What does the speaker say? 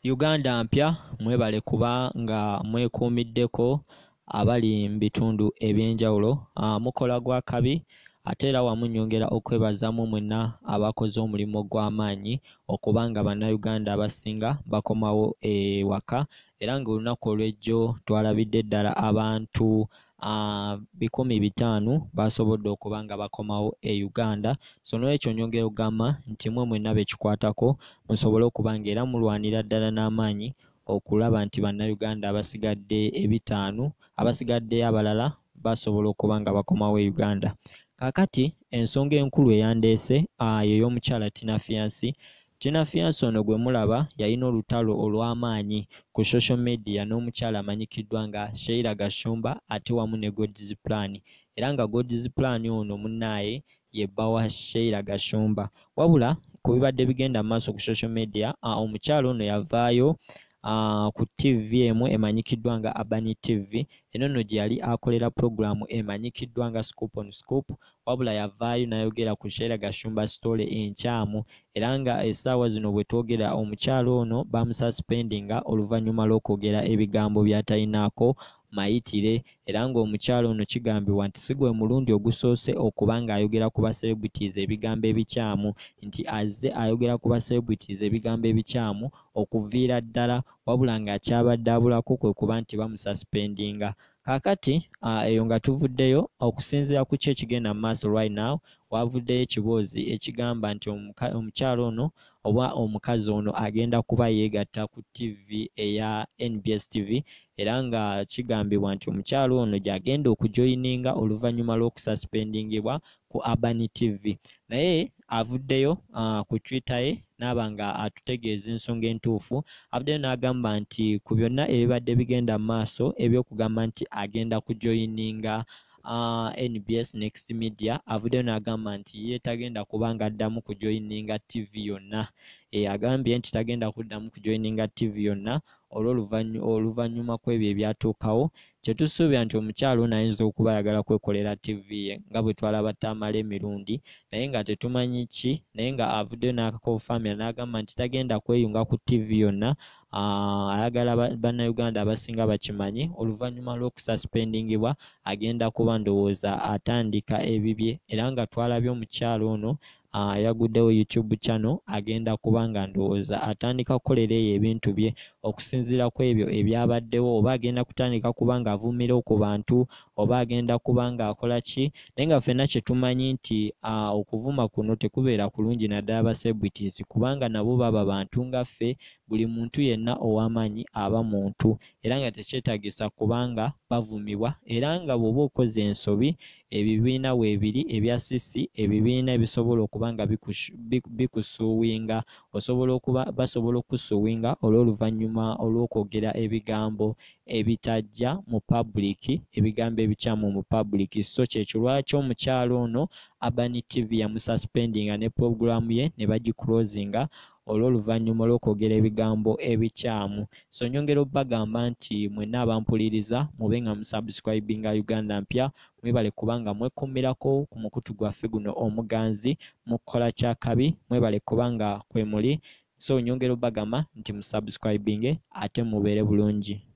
Uganda mpya mwebale kuba nga mwekuumiddeko abali mu bitundu ebyenjawulo mukola gwa kabi ate era wamu nnyongera okwebazamu mwenna abakoze omulimu gw'amaanyi okuba nga bannayuganda abasinga bakomawo ewaka era ng'olunaku olw'ejjo twalabidde ddala abantu 500 basobodde okuba nga bakomawo e Uganda. So n'ekyo nnyongera okugamba nti mwenna bekikwatako musobole okuba nga era mulwanira ddala n'amaanyi okulaba nti bannayuganda abasigadde 5 abasigadde abalala basobola okuba nga bakomawo e Uganda. Kakati ensonga enkulu eyandeese y'omukyala Tina Fiancy ono gwe mulaba yalina olutalo olw'amaanyi ku social media n'omukyala amanyikiddwa nga Sheila Gashumba ate wamu ne God's Plan, era nga God's Plan ono munnaye ye bba wa Sheila Gashumba. Wabula ku bibadde bigenda mu maaso ku social media omukyala ono yavaayo ku TV emu emanyikiddwa nga Abani TV, eno nno gye yali akolera programu emanyikiddwa nga Scoop on Scoop, wabula yavaayo n'ayogera ku Sheila Gashumba story enkyamu era nga essaawa zino bwe twogera omukyala ono bamususpendinga oluvannyuma lw'okwogera ebigambo by'atalinaako mayitire, era ng'omukyala ono kigambibwa nti si gwe mulundi ogusoose okuba ng'ayogera ku ba celebrities ebigambo ebikyamu, nti azze ayogera ku ba celebrities ebigambo ebikyamu okuviira ddala, wabula ng'akyabadde abulako kwe kuba nti bamususpendinga. Kaakati eyo nga tuvuddeyo okusinziira ku ki ekigenda mu maaso right now, wavuddeyo ekiboozi ekigamba nti omukyala ono oba omukazi ono agenda kuba yeegatta ku TV eya NBS TV, era nga kigambibwa nti omukyala ono gy'agenda okujoyininga oluvannyuma lw'okususpendingibwa ku Abani TV. Naye avuddeyo ku Twitter ye n'aba nga atutegeeza ensonga entuufu, avuddeyo n'agamba nti ku byonna ebibadde bigenda mu maaso eby'okugamba nti agenda kujoyininga NBS Next Media, avuddeyo n'agamba nti ye tagenda kuba nga addamu kujoyininga TV yonna. Agambye nti tagenda kuddamu kujoyininga TV yonna oluvannyuma kw'ebyo ebyatuukawo. Kye tusuubira nti omukyala ono ayinza okuba ayagala kwekolera TV ye nga bwe twalaba Tamale emirundi, naye nga tetumanyi ki, naye nga avuddeyo n'akakonfamira n'agamba nti tagenda kweyunga ku TV yonna. Ayagala bannayuganda abasinga bakimanyi oluvannyuma lw'okususpendingibwa agenda kuba ndowooza atandika ebibye, era nga twalabye omukyala ono yaguddewo YouTube channel agenda kuba nga ndowooza atandika kukolera eyo ebintu bye okusinziira ku ebyo ebyabaddewo, oba agenda kutandika kuba nga avumira ku bantu, oba agenda kuba nga akola ki, naye nga ffenna kye tumanyi nti okuvuma kuno tekubeera kulungi naddala aba celebrities kubanga nabo baba bantu nga ffe, buli muntu yenna ow'amaanyi aba muntu, era nga tekyetaagisa kubanga bavumibwa, era nga bw'oba okoze ensobi ebibiina weebiri ebya sisi, ebibiina ebisobola okuba nga bikusuuwinga, basobola okusuuwinga olw'oluvannyuma olw'okwogera ebigambo ebitajja mu public, ebigambo ebikyamu mu public. So kyekyo lwaki omukyala ono Abani TV yamususpendinga ne programu ye ne bagiclosinga olw'oluvannyuma olw'okwogera ebigambo ebikyamu. So nyongera obbagamba nti mwenna abampuliriza mube nga musubscribinga Uganda mpya, mwebale kubanga mwekumirako ku mukutu gwaffe guno omuganzi, mukola kyakabi mwebale kubanga kwe muli. So nyongera obbagamba nti musubscribinge ate mubeere bulungi.